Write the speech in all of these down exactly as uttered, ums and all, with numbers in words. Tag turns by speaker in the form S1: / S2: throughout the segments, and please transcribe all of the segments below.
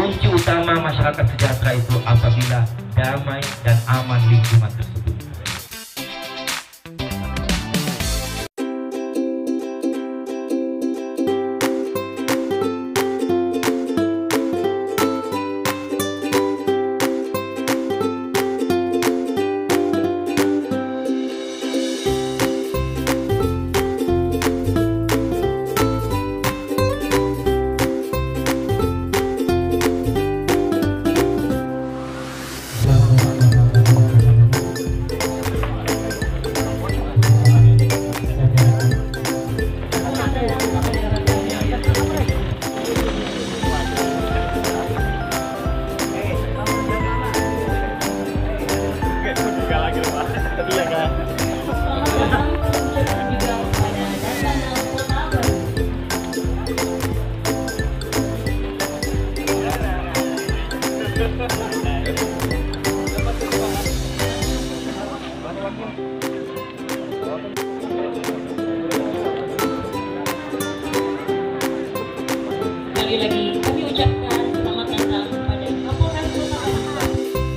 S1: kunci utama masyarakat sejahtera itu apabila damai dan aman lingkungan tersebut.
S2: Lagi-lagi kami ucapkan selamat datang kepada Kapolres Kota Palembang.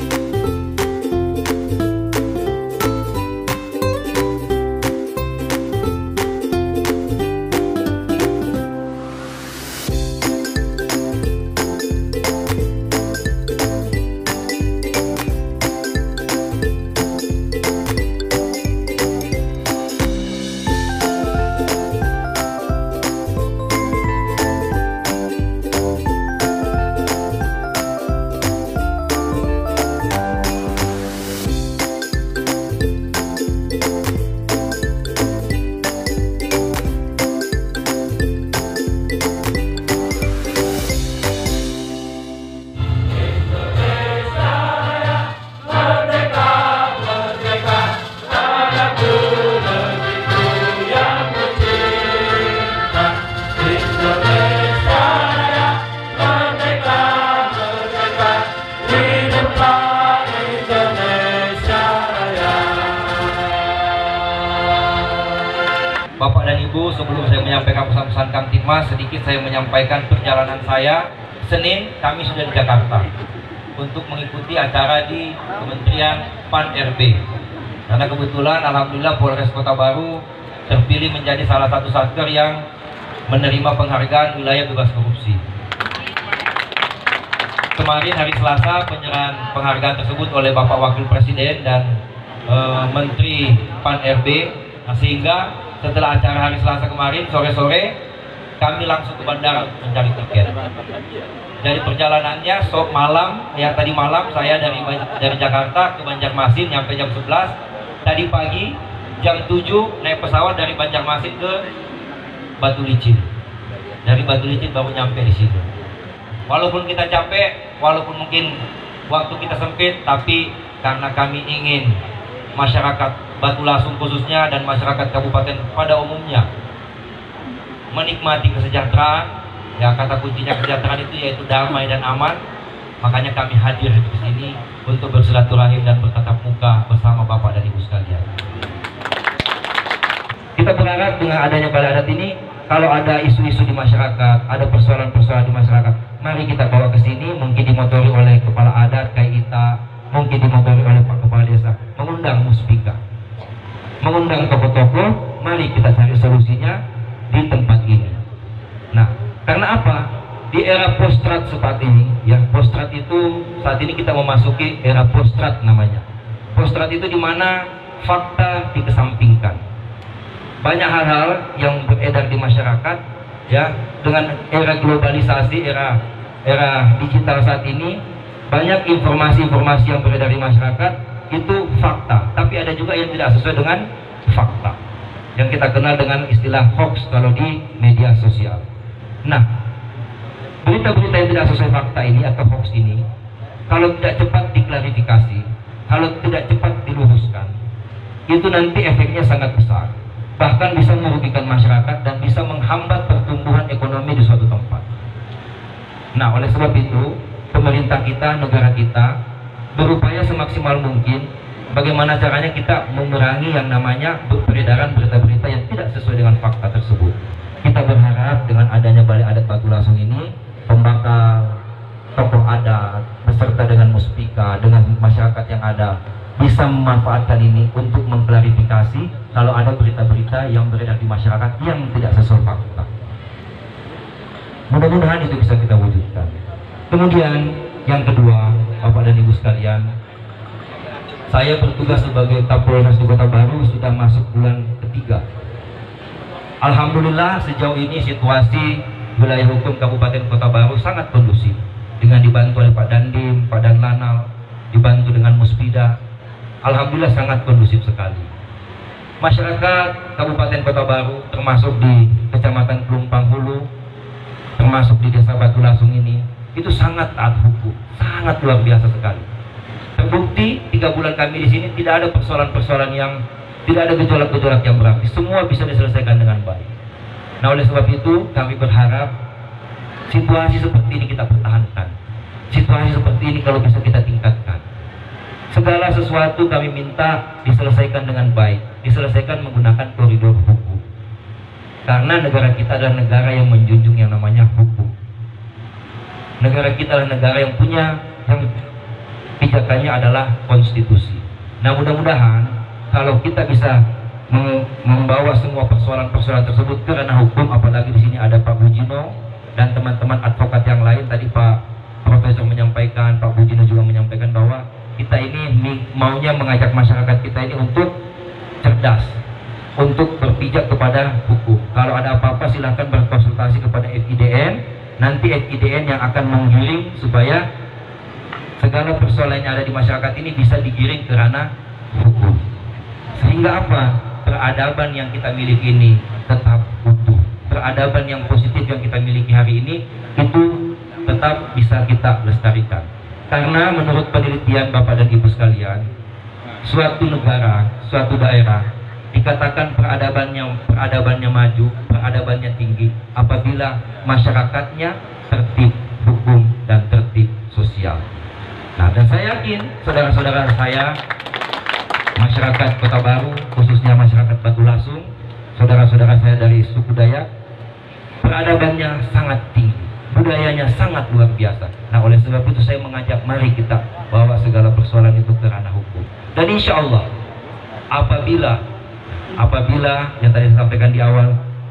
S1: Bapak dan Ibu, sebelum saya menyampaikan pesan-pesan Kamtibmas, sedikit saya menyampaikan perjalanan saya. Senin kami sudah di Jakarta untuk mengikuti acara di Kementerian P A N R B. Karena kebetulan Alhamdulillah Polres Kota Baru terpilih menjadi salah satu satker yang menerima penghargaan wilayah bebas korupsi. Kemarin hari Selasa penyerahan penghargaan tersebut oleh Bapak Wakil Presiden dan e, Menteri P A N R B, nah, sehingga setelah acara hari Selasa kemarin sore-sore kami langsung ke bandara mencari tiket. Dari perjalanannya sok malam, ya tadi malam saya dari dari Jakarta ke Banjarmasin nyampe jam sebelas. Tadi pagi jam tujuh naik pesawat dari Banjarmasin ke Batu Licin. Dari Batu Licin baru nyampe di situ. Walaupun kita capek, walaupun mungkin waktu kita sempit, tapi karena kami ingin masyarakat Batu Lasung khususnya dan masyarakat kabupaten pada umumnya menikmati kesejahteraan, ya kata kuncinya kesejahteraan itu yaitu damai dan aman, makanya kami hadir di sini untuk bersilaturahim dan bertatap muka bersama Bapak dan Ibu sekalian. Kita berharap dengan adanya balai adat ini, kalau ada isu-isu di masyarakat, ada persoalan-persoalan di masyarakat, mari kita bawa ke sini, mungkin dimotori oleh kepala adat kayak kita, mungkin dimotori oleh Pak Kepala Desa, mengundang muspika, mengundang tokoh-tokoh, mari kita cari solusinya di tempat ini. Nah, karena apa? Di era postrat seperti ini, ya postrat itu saat ini kita memasuki era postrat namanya. Postrat itu dimana fakta dikesampingkan. Banyak hal-hal yang beredar di masyarakat, ya dengan era globalisasi, era era digital saat ini, banyak informasi-informasi yang beredar di masyarakat itu fakta, tapi ada juga yang tidak sesuai dengan fakta, yang kita kenal dengan istilah hoax kalau di media sosial. Nah, berita-berita yang tidak sesuai fakta ini atau hoax ini, kalau tidak cepat diklarifikasi, kalau tidak cepat diluruskan, itu nanti efeknya sangat besar, bahkan bisa merugikan masyarakat dan bisa menghambat pertumbuhan ekonomi di suatu tempat. Nah, oleh sebab itu pemerintah kita, negara kita berupaya semaksimal mungkin bagaimana caranya kita mengurangi yang namanya peredaran berita-berita yang tidak sesuai dengan fakta tersebut. Kita berharap dengan adanya balai adat Batu Lasung ini, pembakar tokoh Muspika, dengan masyarakat yang ada, bisa memanfaatkan ini untuk mengklarifikasi kalau ada berita-berita yang beredar di masyarakat yang tidak sesuai fakta. Mudah-mudahan itu bisa kita wujudkan. Kemudian yang kedua, Bapak dan Ibu sekalian, saya bertugas sebagai Kapolres di Kota Baru sudah masuk bulan ketiga. Alhamdulillah sejauh ini situasi wilayah hukum Kabupaten Kota Baru sangat kondusif, dengan dibantu oleh Pak Dandim, Pak Danlanal, dibantu dengan Muspida. Alhamdulillah sangat kondusif sekali. Masyarakat Kabupaten Kota Baru termasuk di Kecamatan Pelumpang Hulu, termasuk di Desa Batu Lasung ini, itu sangat taat hukum, sangat luar biasa sekali. Terbukti tiga bulan kami di sini tidak ada persoalan-persoalan yang tidak ada gejolak-gejolak yang berarti, semua bisa diselesaikan dengan baik. Nah, oleh sebab itu kami berharap situasi seperti ini kita pertahankan. Situasi seperti ini kalau bisa kita tingkatkan. Segala sesuatu kami minta diselesaikan dengan baik, diselesaikan menggunakan koridor hukum. Karena negara kita adalah negara yang menjunjung yang namanya hukum. Negara kita adalah negara yang punya, yang pijakannya adalah konstitusi. Nah, mudah-mudahan kalau kita bisa membawa semua persoalan-persoalan tersebut ke ranah hukum, apalagi di sini ada Pak Bujino dan teman-teman advokat yang lain. Tadi Pak Profesor menyampaikan, Pak Bujino juga menyampaikan bahwa kita ini maunya mengajak masyarakat kita ini untuk cerdas, untuk berpijak kepada hukum. Kalau ada apa-apa silahkan berkonsultasi kepada F I D N. Nanti F I D N yang akan menggiring supaya segala persoalan yang ada di masyarakat ini bisa digiring ke ranah hukum. Sehingga apa? Peradaban yang kita miliki ini tetap utuh. Peradaban yang positif yang kita miliki hari ini itu tetap bisa kita lestarikan. Karena menurut penelitian Bapak dan Ibu sekalian, suatu negara, suatu daerah dikatakan peradabannya peradabannya maju, peradabannya tinggi apabila masyarakatnya tertib hukum dan tertib sosial. Nah, dan saya yakin saudara-saudara saya, masyarakat Kota Baru, khususnya masyarakat Batu Lasung, saudara-saudara saya dari suku Dayak, peradabannya sangat tinggi, budayanya sangat luar biasa. Nah, oleh sebab itu saya mengajak mari kita bawa segala persoalan itu ke ranah hukum. Dan insya Allah apabila apabila yang tadi saya sampaikan di awal,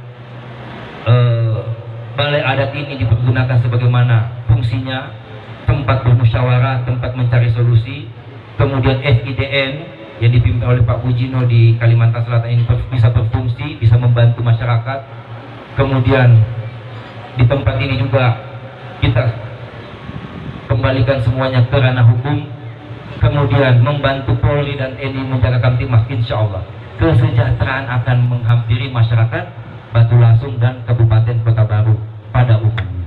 S1: eh, balai adat ini dipergunakan sebagaimana fungsinya, tempat bermusyawarah, tempat mencari solusi, kemudian F I D N yang dipimpin oleh Pak Bujino di Kalimantan Selatan ini bisa berfungsi, bisa membantu masyarakat. Kemudian di tempat ini juga kita kembalikan semuanya ke ranah hukum, kemudian membantu Polri dan T N I menjaga Kamtibmas. Insya Allah kesejahteraan akan menghampiri masyarakat Batu Lasung dan Kabupaten Kota Baru pada umumnya.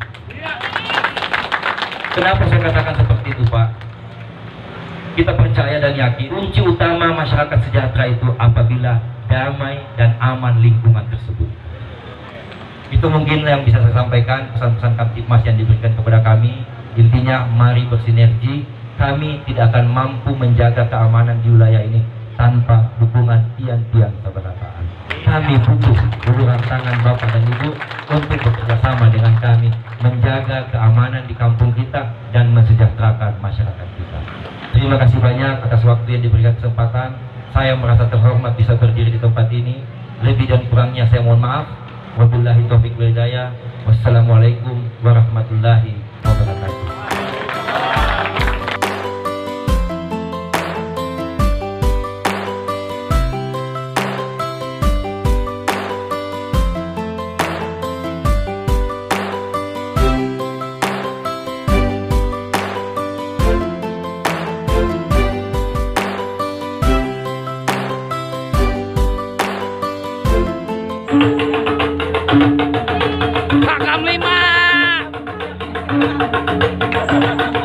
S1: Kenapa saya katakan seperti itu, Pak? Kita percaya dan yakin kunci utama masyarakat sejahtera itu apabila damai dan aman lingkungan tersebut. Itu mungkin yang bisa saya sampaikan, pesan-pesan Kamtibmas yang diberikan kepada kami. Intinya mari bersinergi. Kami tidak akan mampu menjaga keamanan di wilayah ini tanpa dukungan tiang-tiang kebersamaan. Kami butuh uluran tangan Bapak dan Ibu untuk bekerjasama dengan kami menjaga keamanan di kampung kita dan mensejahterakan masyarakat kita. Terima kasih banyak atas waktu yang diberikan kesempatan. Saya merasa terhormat bisa berdiri di tempat ini. Lebih dan kurangnya saya mohon maaf. Wabillahi taufiq wal hidayah. Wassalamualaikum warahmatullahi wabarakatuh.
S3: Hakam lima.